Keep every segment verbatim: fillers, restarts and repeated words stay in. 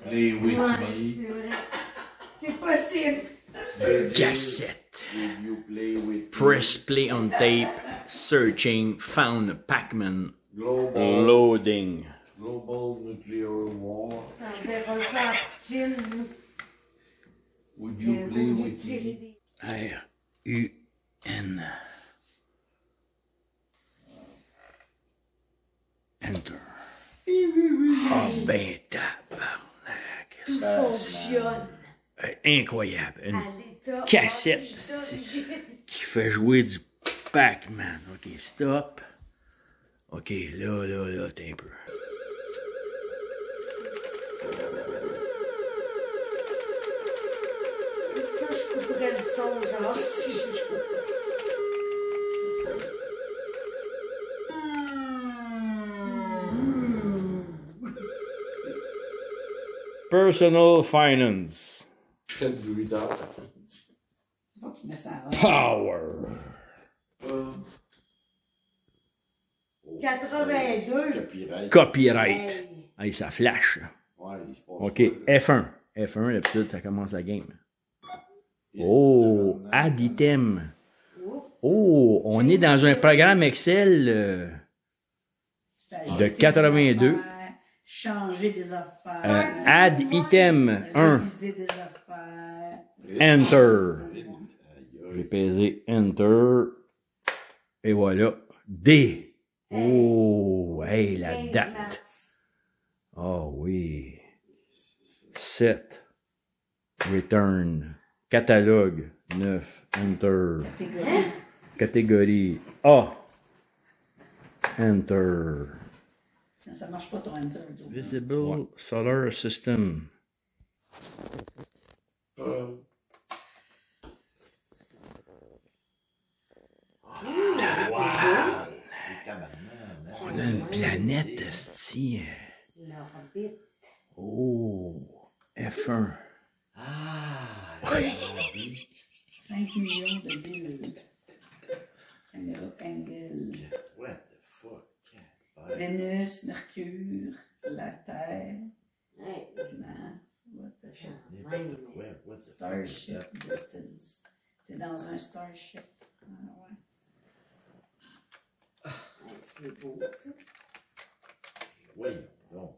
play with Ouais, me? c'est vrai. C'est possible. Cassette. Will you play with Press play on tape. Searching. Found Pac-Man. me? Global, Loading. global nuclear war. On verra ça à Poutine. Would you Euh, play vous with tirez me? des- R U N. Enter. Oh ben tabarnak. Tout fonctionne. Euh, Incroyable. Une À l'état cassette, d'origine. qui fait jouer du Pac-Man. OK, stop. OK, là, là, là, t'es un peu. Ça, je couperais le son, genre, si je joue. Personal Finance. Je fais le bruit d'or. C'est pas qu'il met ça en Power. quatre-vingt-deux. Copyright. Copyright. Hey. Hey, ça flash. Ouais, il se passe OK, quoi, là? F un. F un, d'habitude, ça commence la game. Oh, add item. Oh, on est dans un programme Excel euh, de quatre-vingt-deux. Changer des affaires. Euh, add item un. Réviser des affaires. Enter. J'ai pesé Enter. Et voilà. D. Oh, hey, la quinze date. mars. Oh oui. sept. Return. Catalogue. neuf. Enter. Catégorie. Catégorie A. Enter. Ça marche pas ton enter, Joe. Visible Solar System. Euh, On a une planète, esti. L'orbite. Oh. F un. cinq millions de vues. Caméra angle. What the fuck? Vénus, Mercure, la Terre, Hey. Mars, what the fuck? N'importe quoi. What the fuck is Starship that? Distance. T'es dans un Starship. Ah ouais. Hey, c'est beau, ça. Voyons donc.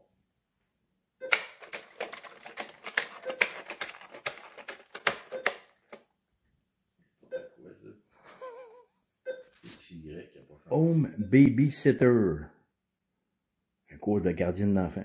C'est quoi ça? X Y qui a pas changé. Home Babysitter. Un cours de gardienne d'enfant.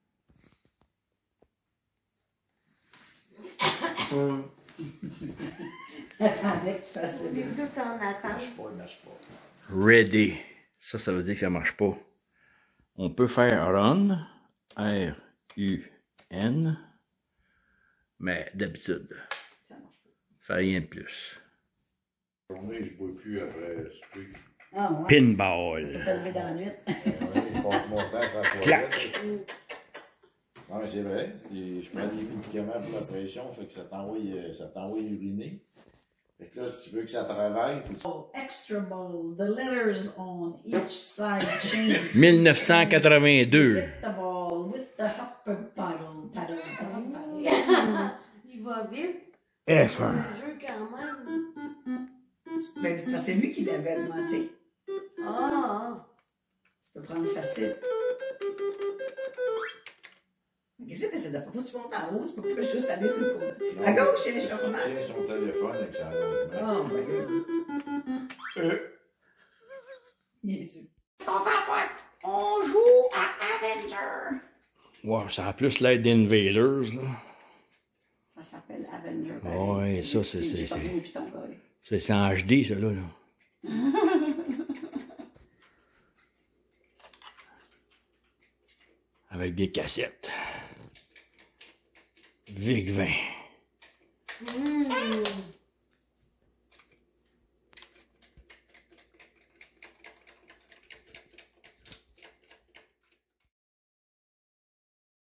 Attendez que tu fasses On de est tout en attente. Marche pas, marche pas. Ready. Ça, ça veut dire que ça marche pas. On peut faire run. R U N. Mais d'habitude. Ça marche pas. Fait rien de plus. La journée, je bois plus après souper. Ah ouais. Pinball. T'as levé dans la nuit. Je passe mon temps sur la toilette. Clac. Non, mais c'est vrai. Et je prends des médicaments pour la pression, fait que ça t'envoie, euh, ça t'envoie uriner. Fait que là, si tu veux que ça travaille, faut que tu... Oh, extra bold. The letters on each side change. mille neuf cent quatre-vingt-deux. Hit the ball with the hopper paddle, paddle, paddle, paddle. Il va vite. F un. Le jeu, quand même. Ben, c'est parce que c'est lui qui l'avait augmenté. Ah, Tu peux prendre facile. Qu'est-ce que tu essaies de faire? Faut que tu montes en haut, tu peux pas juste aller sur le côté. À gauche, je il comprends. tient son téléphone avec sa longue main. Oh, ben. Euh, Jésus. Qu'est-ce qu'on fait ce soir? On joue à Avenger. Wow, ça a plus l'air d'Invaders, là. Ça s'appelle Avenger. Ouais, ça, c'est- c'est- J'ai pas c'est- dit au piton, gars. C'est c'est en H D, ça, là. là. Avec des cassettes. Vic vingt.